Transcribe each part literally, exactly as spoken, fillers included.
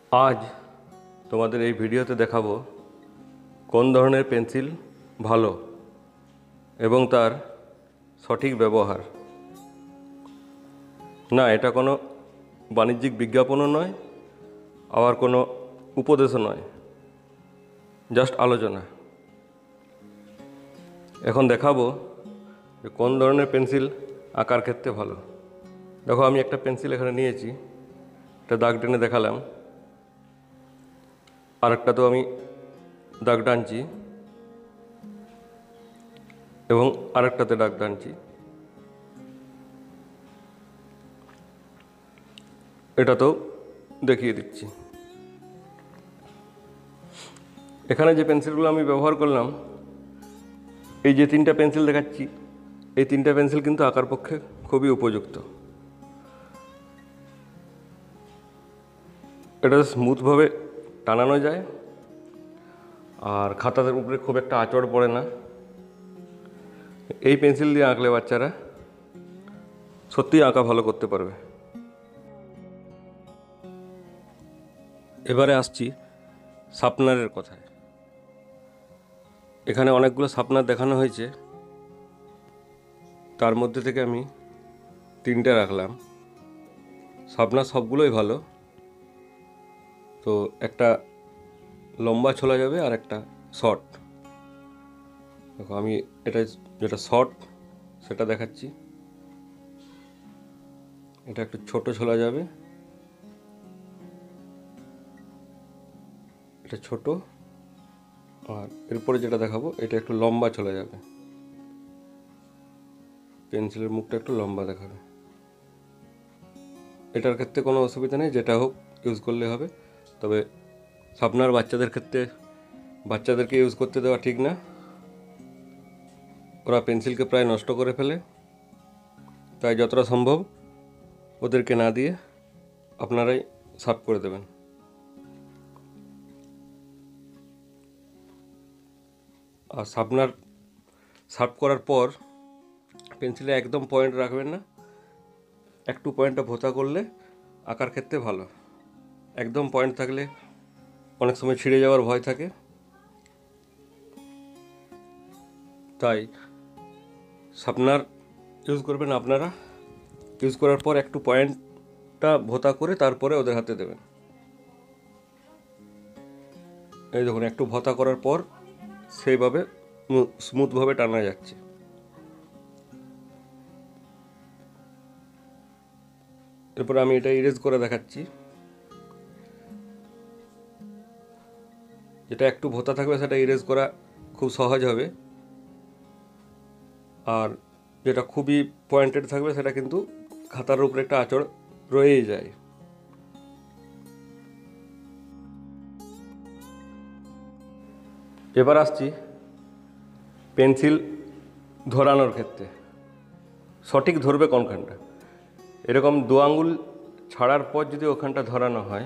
आज তোমাদের এই ভিডিওতে দেখাবো কোন ধরনের পেন্সিল ভালো এবং তার সঠিক ব্যবহার। না, এটা কোনো বাণিজ্যিক বিজ্ঞাপনও নয়, আবার কোনো উপদেশও নয়, জাস্ট আলোচনা। এখন দেখাবো যে কোন ধরনের পেন্সিল আঁকার ক্ষেত্রে ভালো। দেখো, আমি একটা পেন্সিল এখানে নিয়েছি, এটা দাগ টেনে দেখালাম, আরেকটা তো আমি দাগ টানছি এবং আরেকটাতে দাগ টানছি। এটা তো দেখিয়ে দিচ্ছি। এখানে যে পেন্সিলগুলো আমি ব্যবহার করলাম, এই যে তিনটা পেন্সিল দেখাচ্ছি, এই তিনটা পেন্সিল কিন্তু আঁকার পক্ষে খুবই উপযুক্ত। এটা স্মুথভাবে টানানো যায় আর খাতার উপরে খুব একটা আঁচড় পড়ে না। এই পেন্সিল দিয়ে আঁকলে বাচ্চারা সত্যিই আঁকা ভালো করতে পারবে। এবারে আসছি শার্পনারের কথায়। এখানে অনেকগুলো শার্পনার দেখানো হয়েছে, তার মধ্যে থেকে আমি তিনটে রাখলাম। শার্পনার সবগুলোই ভালো, তো একটা লম্বা ছোলা যাবে আর একটা শর্ট। দেখো, আমি এটা যেটা শর্ট সেটা দেখাচ্ছি। এটা একটু ছোট ছোলা যাবে, এটা ছোট, আর এরপরে যেটা দেখাবো এটা একটু লম্বা চলে যাবে। পেন্সিলের মুখটা একটু লম্বা দেখাবে। এটার ক্ষেত্রে কোনো অসুবিধা নেই, যেটা হোক ইউজ করলে হবে। তবে শার্পনার বাচ্চাদের ক্ষেত্রে বাচ্চাদেরকে ইউজ করতে দেওয়া ঠিক না, ওরা পেন্সিলকে প্রায় নষ্ট করে ফেলে। তাই যতটা সম্ভব ওদেরকে না দিয়ে আপনারাই শার্প করে দেবেন। আর শার্পনার শার্প করার পর পেন্সিলে একদম পয়েন্ট রাখবেন না, একটু পয়েন্টটা ভোঁতা করলে আঁকার ক্ষেত্রে ভালো। একদম পয়েন্ট থাকলে অনেক সময় ছিঁড়ে যাওয়ার ভয় থাকে। তাই শার্পনার ইউজ করবেন আপনারা, ইউজ করার পর একটু পয়েন্টটা ভোঁতা করে তারপরে ওদের হাতে দেবেন। এই দেখুন, একটু ভোঁতা করার পর সেইভাবে স্মুথভাবে টানা যাচ্ছে। এরপর আমি এটা ইরেজ করে দেখাচ্ছি। যেটা একটু ভোঁতা থাকবে সেটা ইরেজ করা খুব সহজ হবে, আর যেটা খুবই পয়েন্টেড থাকবে সেটা কিন্তু খাতার উপরে একটা আঁচড় রয়েই যায়। এবার আসছি পেন্সিল ধরানোর ক্ষেত্রে। সঠিক ধরবে কোনখানটা। এরকম দু আঙুল ছাড়ার পর যদি ওখানটা ধরানো হয়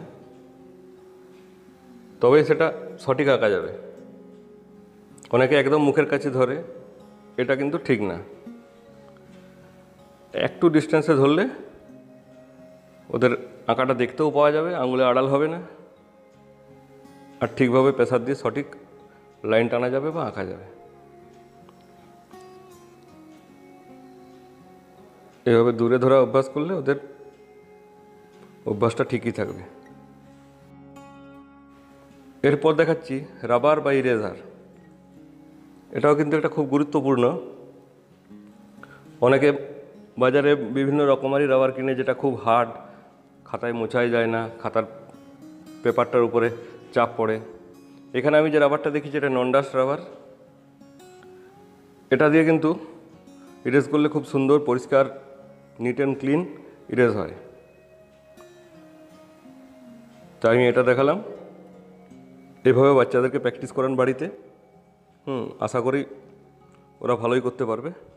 তবে সেটা সঠিক আঁকা যাবে। অনেকে একদম মুখের কাছে ধরে, এটা কিন্তু ঠিক না। একটু ডিস্টেন্সে ধরলে ওদের আঁকাটা দেখতেও পাওয়া যাবে, আঙুলে আড়াল হবে না, আর ঠিকভাবে প্রেসার দিয়ে সঠিক লাইন টানা যাবে বা আঁকা যাবে। এভাবে দূরে ধরা অভ্যাস করলে ওদের অভ্যাসটা ঠিকই থাকবে। এরপর দেখাচ্ছি রাবার বা ইরেজার। এটাও কিন্তু একটা খুব গুরুত্বপূর্ণ। অনেকে বাজারে বিভিন্ন রকমারি রাবার কিনে, যেটা খুব হার্ড, খাতায় মোছাই যায় না, খাতার পেপারটার উপরে চাপ পড়ে। এখানে আমি যে রাবারটা দেখেছি এটা নন ডাস্ট রাবার। এটা দিয়ে কিন্তু ইরেজ করলে খুব সুন্দর, পরিষ্কার, নিট অ্যান্ড ক্লিন ইরেজ হয়। তাই আমি এটা দেখালাম। এভাবে বাচ্চাদেরকে প্র্যাকটিস করান বাড়িতে। হুম আশা করি ওরা ভালোই করতে পারবে।